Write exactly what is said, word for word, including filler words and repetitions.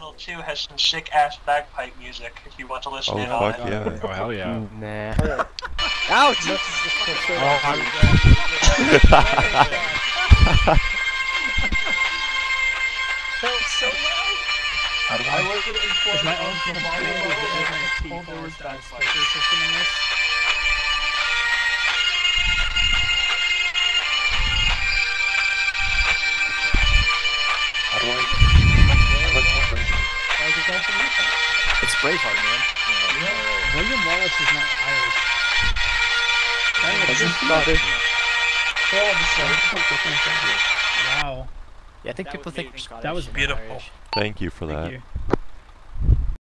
Channel two has some sick ass bagpipe music if you want to listen Oh, in on fuck it. yeah. Oh, hell yeah. Nah. Ouch! Oh, I'm... So loud. How do I work it in Is my own forward system in this? How do I? It's Braveheart, man. Yeah. William Wallace is not Irish. Is this Scottish? Wow. Yeah, I think people think That was beautiful. Thank you for Thank that. you.